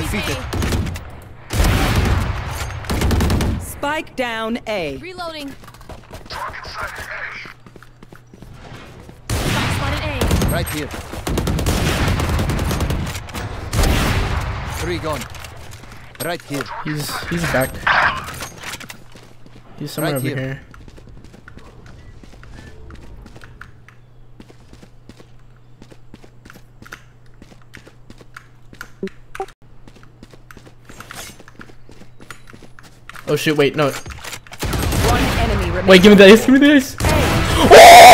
defeated. Spike down A. Reloading. Target sighted Spike spotted A. A. Right here. 3 gone. Right here. He's back. He's somewhere Right over here. here. Oh shit, wait, no. One enemy remaining. Wait, give me the ace, give me the ace. Oh!